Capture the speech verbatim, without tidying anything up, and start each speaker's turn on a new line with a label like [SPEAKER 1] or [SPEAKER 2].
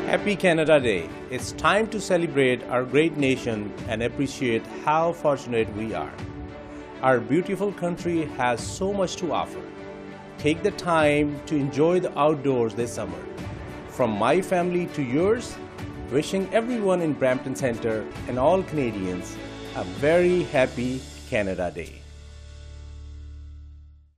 [SPEAKER 1] Happy Canada Day. It's time to celebrate our great nation and appreciate how fortunate we are. Our beautiful country has so much to offer. Take the time to enjoy the outdoors this summer. From my family to yours, wishing everyone in Brampton Centre and all Canadians a very happy Canada Day.